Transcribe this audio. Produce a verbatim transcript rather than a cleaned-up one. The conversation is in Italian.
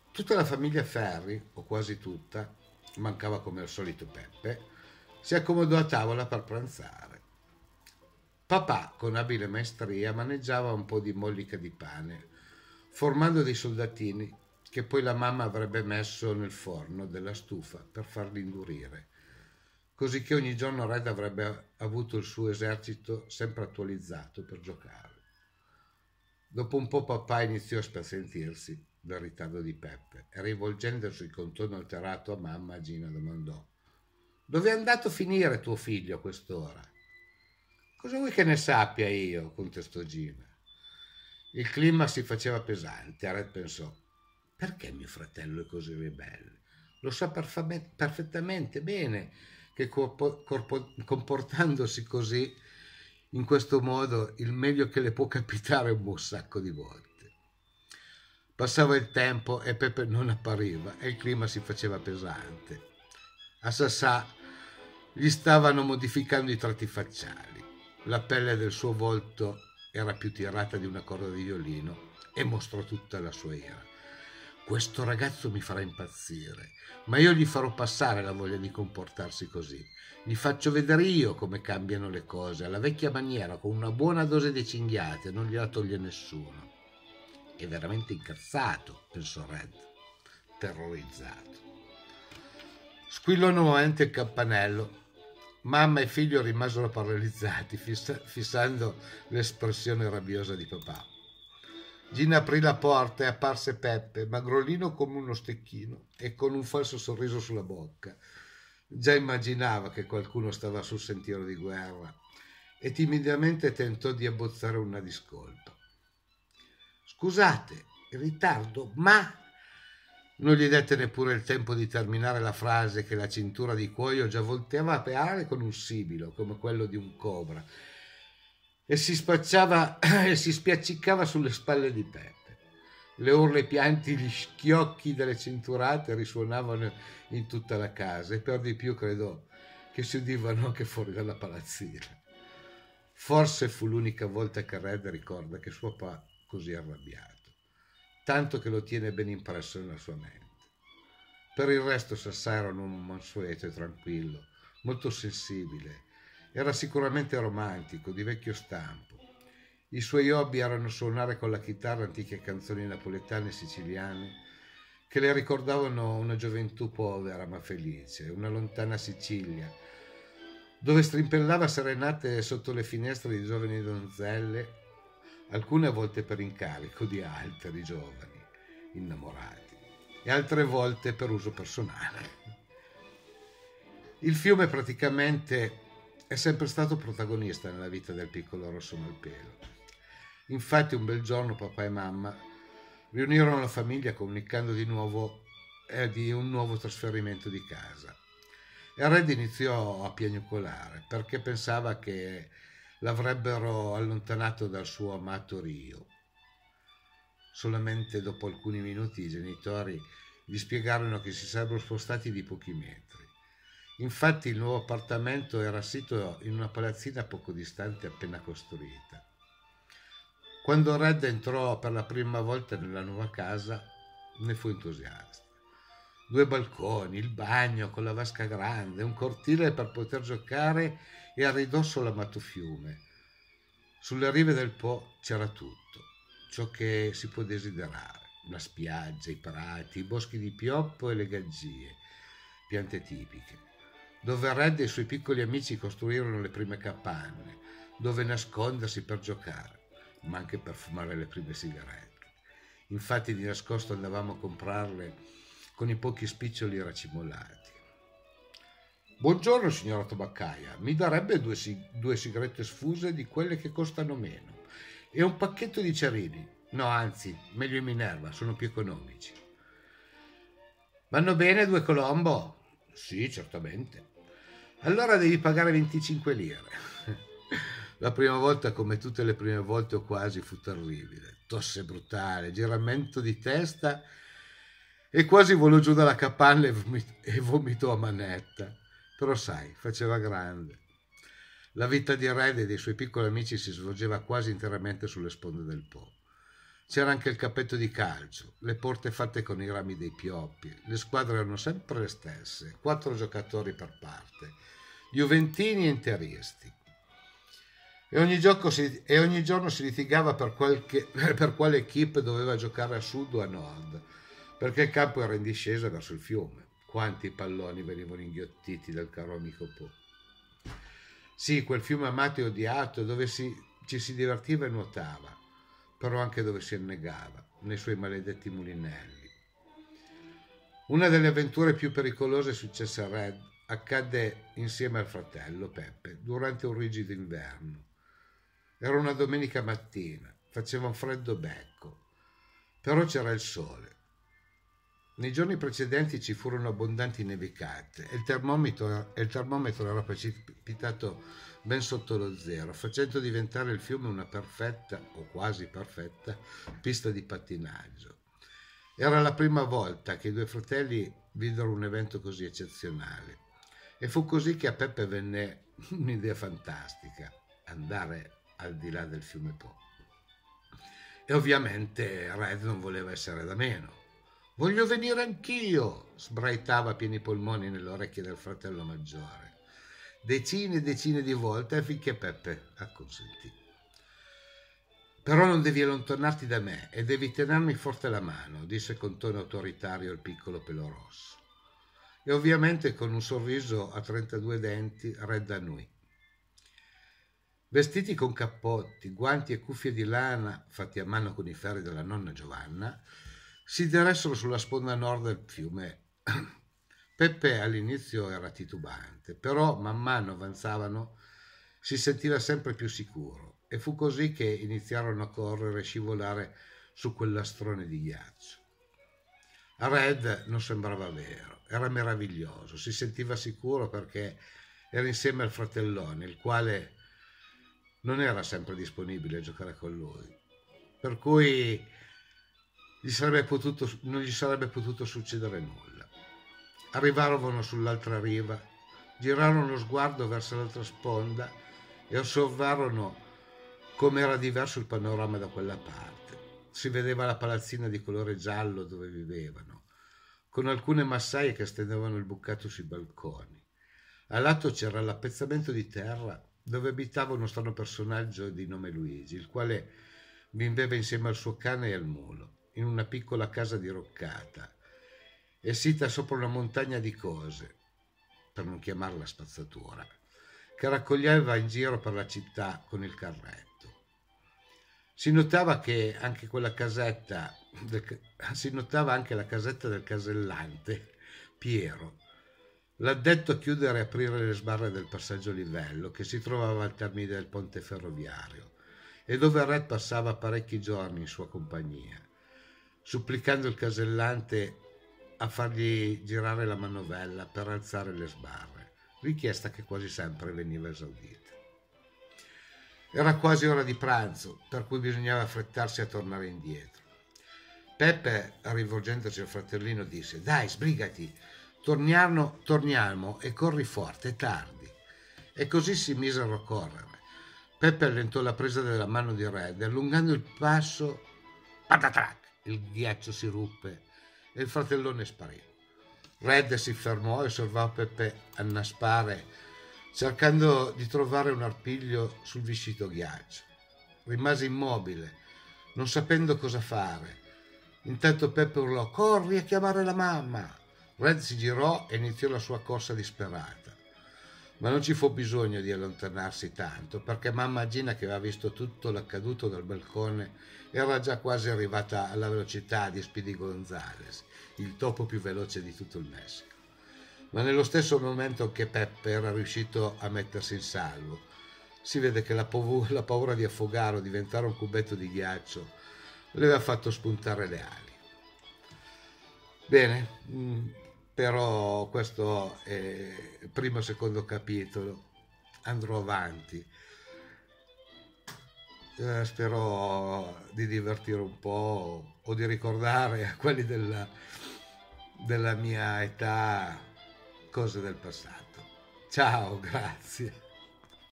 Tutta la famiglia Ferri, o quasi tutta, mancava come al solito Peppe, si accomodò a tavola per pranzare. Papà, con abile maestria, maneggiava un po' di mollica di pane, formando dei soldatini che poi la mamma avrebbe messo nel forno della stufa per farli indurire, così che ogni giorno Red avrebbe avuto il suo esercito sempre attualizzato per giocare. Dopo un po' papà iniziò a spazientirsi del ritardo di Peppe e rivolgendosi con tono alterato a mamma, Gina domandò: «Dove è andato a finire tuo figlio a quest'ora?» «Cosa vuoi che ne sappia io?» contestò Gina. Il clima si faceva pesante e Red pensò: «Perché mio fratello è così ribelle? Lo sa perfame- perfettamente bene che corpo- corpo- comportandosi così, in questo modo, il meglio che le può capitare un buon sacco di volte». Passava il tempo e Peppe non appariva e il clima si faceva pesante. A Sassà gli stavano modificando i tratti facciali. La pelle del suo volto era più tirata di una corda di violino e mostrò tutta la sua ira. «Questo ragazzo mi farà impazzire, ma io gli farò passare la voglia di comportarsi così. Gli faccio vedere io come cambiano le cose, alla vecchia maniera, con una buona dose di cinghiate, non gliela toglie nessuno». «È veramente incazzato», pensò Red, terrorizzato. Squillò nuovamente il campanello. Mamma e figlio rimasero paralizzati, fissa- fissando l'espressione rabbiosa di papà. Gina aprì la porta e apparse Peppe, magrolino come uno stecchino e con un falso sorriso sulla bocca. Già immaginava che qualcuno stava sul sentiero di guerra e timidamente tentò di abbozzare una discolpa. «Scusate, in ritardo, ma...» Non gli dette neppure il tempo di terminare la frase che la cintura di cuoio già volteava a peare con un sibilo, come quello di un cobra, e si spacciava e si spiaccicava sulle spalle di Peppe. Le urla, i pianti, gli schiocchi delle cinturate risuonavano in tutta la casa e per di più credo che si udivano anche fuori dalla palazzina. Forse fu l'unica volta che Red ricorda che suo papà così arrabbiato, tanto che lo tiene ben impresso nella sua mente. Per il resto Sassà era un uomo mansueto e tranquillo, molto sensibile. Era sicuramente romantico, di vecchio stampo. I suoi hobby erano suonare con la chitarra antiche canzoni napoletane e siciliane che le ricordavano una gioventù povera ma felice, una lontana Sicilia, dove strimpellava serenate sotto le finestre di giovani donzelle, alcune a volte per incarico di altri giovani innamorati e altre volte per uso personale. Il fiume praticamente è sempre stato protagonista nella vita del piccolo Rosso Malpelo. Infatti un bel giorno papà e mamma riunirono la famiglia comunicando di nuovo eh, di un nuovo trasferimento di casa. E Red iniziò a piagnucolare perché pensava che l'avrebbero allontanato dal suo amato Rio. Solamente dopo alcuni minuti i genitori gli spiegarono che si sarebbero spostati di pochi metri. Infatti il nuovo appartamento era sito in una palazzina poco distante appena costruita. Quando Red entrò per la prima volta nella nuova casa, ne fu entusiasta. Due balconi, il bagno con la vasca grande, un cortile per poter giocare e a ridosso l'amato fiume. Sulle rive del Po c'era tutto, ciò che si può desiderare: la spiaggia, i prati, i boschi di pioppo e le gaggie, piante tipiche, dove Red e i suoi piccoli amici costruirono le prime capanne, dove nascondersi per giocare, ma anche per fumare le prime sigarette. Infatti di nascosto andavamo a comprarle con i pochi spiccioli racimolati. «Buongiorno, signora tabaccaia, mi darebbe due, sig- due sigarette sfuse di quelle che costano meno e un pacchetto di cerini? No, anzi, meglio in Minerva, sono più economici». «Vanno bene due Colombo?» «Sì, certamente». «Allora devi pagare venticinque lire». La prima volta, come tutte le prime volte o quasi, fu terribile. Tosse brutale, giramento di testa e quasi volò giù dalla capanna e, vomit- e vomitò a manetta. Però sai, faceva grande. La vita di Red e dei suoi piccoli amici si svolgeva quasi interamente sulle sponde del Po. C'era anche il campetto di calcio, le porte fatte con i rami dei pioppi, le squadre erano sempre le stesse, quattro giocatori per parte, juventini e interisti. E ogni, gioco si, e ogni giorno si litigava per, qualche, per quale equipe doveva giocare a sud o a nord, perché il campo era in discesa verso il fiume. Quanti palloni venivano inghiottiti dal caro amico Po. Sì, quel fiume amato e odiato dove si, ci si divertiva e nuotava, però anche dove si annegava, nei suoi maledetti mulinelli. Una delle avventure più pericolose successe a Red accadde insieme al fratello Peppe durante un rigido inverno. Era una domenica mattina, faceva un freddo becco, però c'era il sole. Nei giorni precedenti ci furono abbondanti nevicate e il termometro, e il termometro era precipitato ben sotto lo zero, facendo diventare il fiume una perfetta, o quasi perfetta, pista di pattinaggio. Era la prima volta che i due fratelli videro un evento così eccezionale e fu così che a Peppe venne un'idea fantastica, andare al di là del fiume Po. E ovviamente Red non voleva essere da meno. «Voglio venire anch'io!» sbraitava a pieni polmoni nelle orecchie del fratello maggiore, decine e decine di volte affinché Peppe acconsentì. «Però non devi allontanarti da me e devi tenermi forte la mano», disse con tono autoritario il piccolo pelo rosso. E ovviamente con un sorriso a trentadue denti Red annui. Vestiti con cappotti, guanti e cuffie di lana fatti a mano con i ferri della nonna Giovanna, si diressero sulla sponda nord del fiume. Peppe all'inizio era titubante, però man mano avanzavano si sentiva sempre più sicuro e fu così che iniziarono a correre e scivolare su quel lastrone di ghiaccio. A Red non sembrava vero, era meraviglioso, si sentiva sicuro perché era insieme al fratellone, il quale non era sempre disponibile a giocare con lui, per cui gli sarebbe potuto, non gli sarebbe potuto succedere nulla. Arrivarono sull'altra riva, girarono lo sguardo verso l'altra sponda e osservarono come era diverso il panorama da quella parte. Si vedeva la palazzina di colore giallo dove vivevano, con alcune massaie che stendevano il bucato sui balconi. A lato c'era l'appezzamento di terra dove abitava uno strano personaggio di nome Luigi, il quale viveva insieme al suo cane e al mulo, in una piccola casa diroccata e sita sopra una montagna di cose, per non chiamarla spazzatura, che raccoglieva in giro per la città con il carretto. Si notava che anche quella casetta, del, si notava anche la casetta del casellante Piero, l'addetto a chiudere e aprire le sbarre del passaggio a livello che si trovava al termine del ponte ferroviario e dove Red passava parecchi giorni in sua compagnia, supplicando il casellante a fargli girare la manovella per alzare le sbarre, richiesta che quasi sempre veniva esaudita. Era quasi ora di pranzo, per cui bisognava affrettarsi a tornare indietro. Peppe, rivolgendosi al fratellino, disse: «Dai, sbrigati, torniamo, torniamo e corri forte, è tardi». E così si misero a correre. Peppe allentò la presa della mano di Red e allungando il passo, patatrac, il ghiaccio si ruppe e il fratellone sparì. Red si fermò e osservò Peppe annaspare, cercando di trovare un arpiglio sul viscito ghiaccio. Rimase immobile, non sapendo cosa fare. Intanto Peppe urlò: «Corri a chiamare la mamma!» Red si girò e iniziò la sua corsa disperata. Ma non ci fu bisogno di allontanarsi tanto, perché mamma Gina, che aveva visto tutto l'accaduto dal balcone, era già quasi arrivata alla velocità di Speedy Gonzales, il topo più veloce di tutto il Messico. Ma nello stesso momento che Peppe era riuscito a mettersi in salvo, si vede che la, pav- la paura di affogare o diventare un cubetto di ghiaccio le aveva fatto spuntare le ali. Bene, mh, però questo è il primo e secondo capitolo, andrò avanti. Eh, spero di divertire un po' o di ricordare a quelli della, della mia età cose del passato. Ciao, grazie.